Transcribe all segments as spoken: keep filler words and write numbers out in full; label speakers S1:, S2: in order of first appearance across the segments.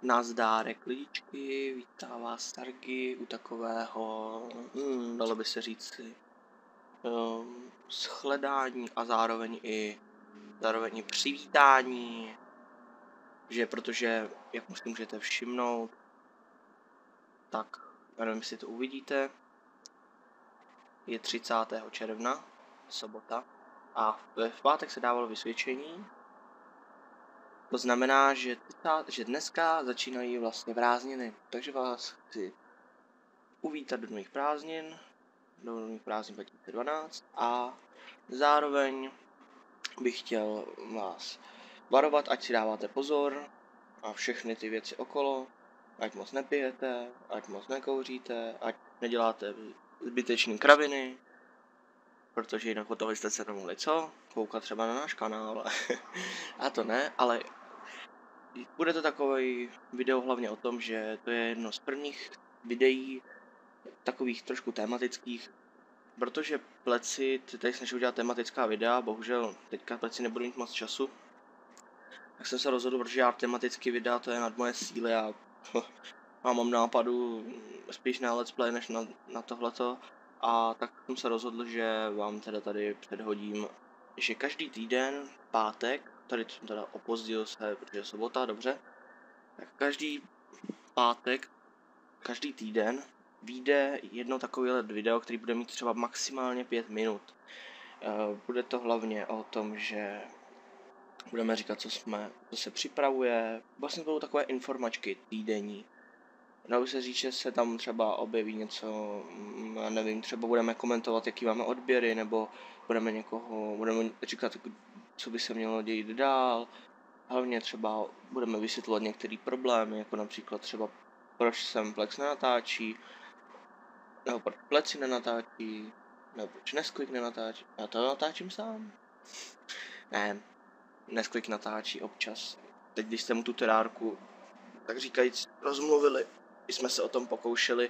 S1: Nazdárek lidičky, vítá vás Starky u takového, hmm, dalo by se říci, um, shledání a zároveň i, zároveň i přivítání, že protože, jak si můžete všimnout, tak, já nevím, jestli to uvidíte, je třicátého června, sobota, a v, v pátek se dávalo vysvědčení. To znamená, že, že dneska začínají vlastně prázdniny, takže vás chci uvítat do nových prázdnin, do nových prázdnin dva tisíce dvanáct a zároveň bych chtěl vás varovat, ať si dáváte pozor a všechny ty věci okolo, ať moc nepijete, ať moc nekouříte, ať neděláte zbytečný kraviny, protože jinak od toho jste se nemohli co? Koukat třeba na náš kanál. A to ne, ale bude to takový video hlavně o tom, že to je jedno z prvních videí takových trošku tematických, protože pleci, tady snažím udělat tematická videa, bohužel teďka pleci nebudu mít moc času, tak jsem se rozhodl, protože já tematický videa, to je nad moje síly a a mám nápadu spíš na let's play než na, na tohleto, a tak jsem se rozhodl, že vám teda tady předhodím, že každý týden, pátek, tady jsem teda opozdil se, protože je sobota, dobře, tak každý pátek, každý týden vyjde jedno takové video, který bude mít třeba maximálně pět minut. Bude to hlavně o tom, že budeme říkat, co jsme, co se připravuje, vlastně budou takové informačky týdenní. Dalo se říct, že se tam třeba objeví něco, já nevím, třeba budeme komentovat, jaký máme odběry, nebo budeme někoho, budeme říkat, co by se mělo dělat dál. Hlavně třeba budeme vysvětlovat některé problémy, jako například třeba proč sem Plex nenatáčí, nebo proč pleci nenatáčí, nebo proč Nesquik nenatáčí. Já to natáčím sám. Ne, Nesquik natáčí občas. Teď, když jsem mu tu terárku, tak říkajíc, rozmluvili, jsme se o tom pokoušeli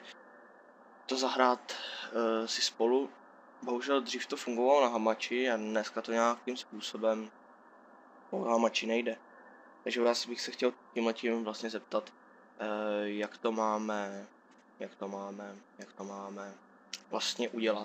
S1: to zahrát uh, si spolu. Bohužel dřív to fungovalo na hamači a dneska to nějakým způsobem po hamači nejde. Takže vás bych se chtěl tímhletím vlastně zeptat, uh, jak to máme, jak to máme, jak to máme vlastně udělat.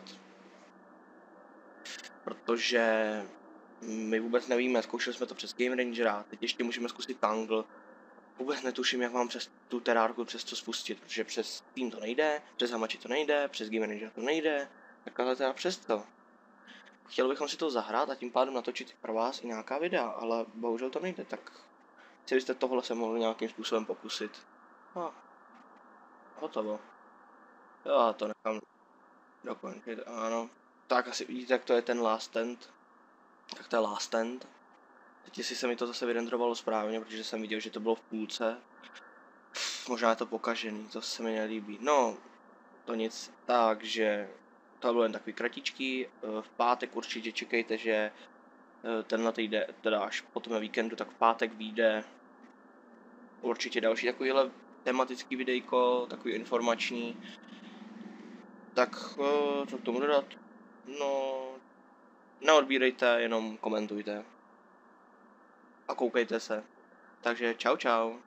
S1: Protože my vůbec nevíme, zkoušeli jsme to přes Game Rangera, teď ještě můžeme zkusit Tangle. Vůbec netuším, jak mám přes tu terárku přes to spustit, protože přes Steam to nejde, přes hamači to nejde, přes Game Ranger to nejde, tak ale teda přes to. Chtěl bychom si to zahrát a tím pádem natočit pro vás i nějaká videa, ale bohužel to nejde, tak si byste tohle se mohli nějakým způsobem pokusit. No, hotovo. Jo, to nechám dokončit, ano. Tak asi vidíte, jak to je ten last stand. Tak to je last stand. Teď jestli se mi to zase vyrendrovalo správně, protože jsem viděl, že to bylo v půlce. Možná je to pokažený, to se mi nelíbí. No, to nic, takže to bylo jen takový kratičký. V pátek určitě čekejte, že tenhle týden, teda až potom víkendu, tak v pátek vyjde určitě další takovýhle tematický videjko, takový informační. Tak co k tomu dodat? No, neodbírejte, jenom komentujte. A koukejte se. Takže čau čau.